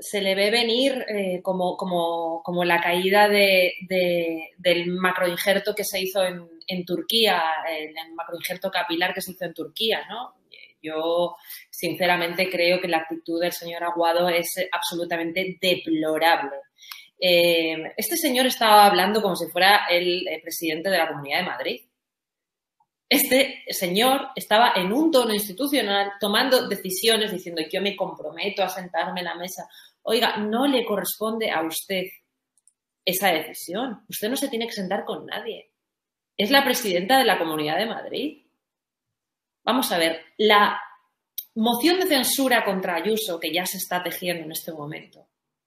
se le ve venir como la caída del macroinjerto que se hizo en Turquía, el macroinjerto capilar que se hizo en Turquía, ¿no? Yo, sinceramente, creo que la actitud del señor Aguado es absolutamente deplorable. Este señor estaba hablando como si fuera el presidente de la Comunidad de Madrid. Este señor estaba en un tono institucional tomando decisiones diciendo yo me comprometo a sentarme en la mesa. Oiga, no le corresponde a usted esa decisión. Usted no se tiene que sentar con nadie. Es la presidenta de la Comunidad de Madrid. Vamos a ver, la moción de censura contra Ayuso, que ya se está tejiendo en este momento,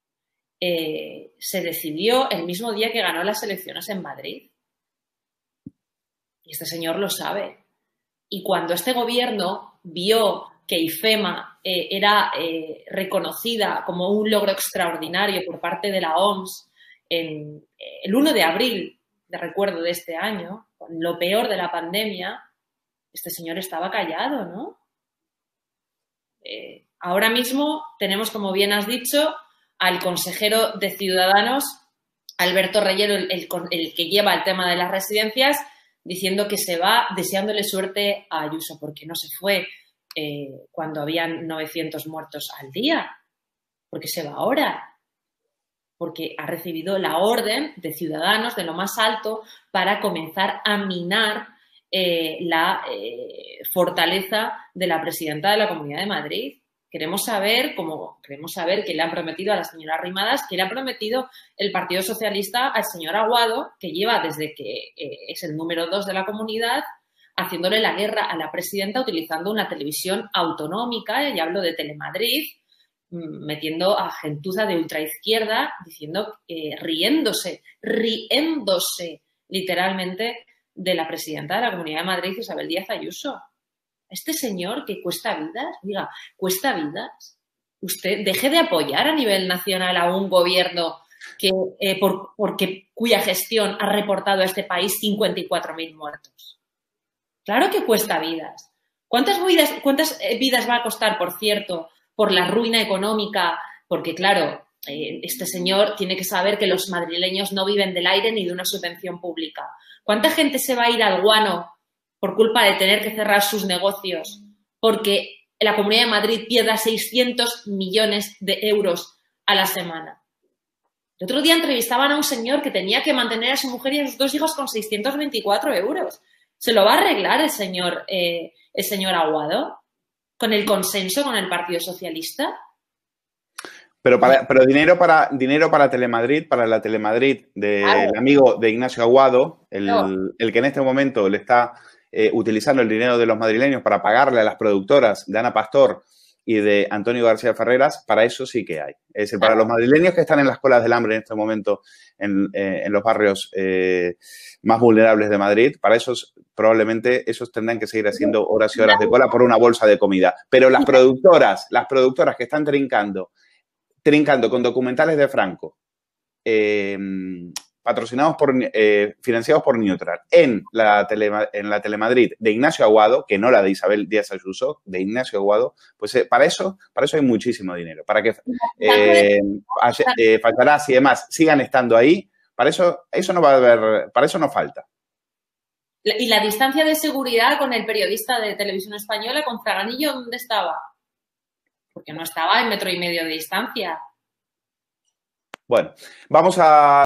se decidió el mismo día que ganó las elecciones en Madrid. Y este señor lo sabe. Y cuando este gobierno vio que IFEMA era reconocida como un logro extraordinario por parte de la OMS el 1 de abril, de recuerdo de este año, con lo peor de la pandemia, este señor estaba callado, ¿no? Ahora mismo tenemos, como bien has dicho, al consejero de Ciudadanos, Alberto Reyero, el que lleva el tema de las residencias, diciendo que se va, deseándole suerte a Ayuso, porque no se fue cuando habían 900 muertos al día, porque se va ahora, porque ha recibido la orden de Ciudadanos, de lo más alto, para comenzar a minar la fortaleza de la presidenta de la Comunidad de Madrid. Queremos saber qué le han prometido a la señora Arrimadas, qué le ha prometido el Partido Socialista al señor Aguado, que lleva desde que es el número 2 de la comunidad, haciéndole la guerra a la presidenta utilizando una televisión autonómica, y hablo de Telemadrid, metiendo a gentuza de ultraizquierda, diciendo, riéndose literalmente de la presidenta de la Comunidad de Madrid, Isabel Díaz Ayuso. Este señor que cuesta vidas, diga, cuesta vidas. Usted deje de apoyar a nivel nacional a un gobierno que cuya gestión ha reportado a este país 54.000 muertos. Claro que cuesta vidas. ¿Cuántas vidas va a costar, por cierto, por la ruina económica? Porque, claro, este señor tiene que saber que los madrileños no viven del aire ni de una subvención pública. ¿Cuánta gente se va a ir al guano por culpa de tener que cerrar sus negocios porque la Comunidad de Madrid pierda 600 millones de euros a la semana? El otro día entrevistaban a un señor que tenía que mantener a su mujer y a sus 2 hijos con 624 euros. ¿Se lo va a arreglar el señor Aguado con el consenso con el Partido Socialista? Pero dinero para Telemadrid, para la Telemadrid del amigo de Ignacio Aguado, el que en este momento le está utilizando el dinero de los madrileños para pagarle a las productoras de Ana Pastor y de Antonio García Ferreras, para eso sí que hay. Es decir, para los madrileños que están en las colas del hambre en este momento en los barrios más vulnerables de Madrid, para esos probablemente esos tendrán que seguir haciendo horas y horas de cola por una bolsa de comida. Pero las productoras que están trincando con documentales de Franco, financiados por Neutral, en la Telemadrid de Ignacio Aguado, que no la de Isabel Díaz Ayuso, de Ignacio Aguado, pues para eso hay muchísimo dinero. Para que Facharás y demás sigan estando ahí, para eso no va a haber, para eso no falta. ¿Y la distancia de seguridad con el periodista de Televisión Española, con Fraganillo, dónde estaba? Porque no estaba en 1,5 metros de distancia. Bueno, vamos a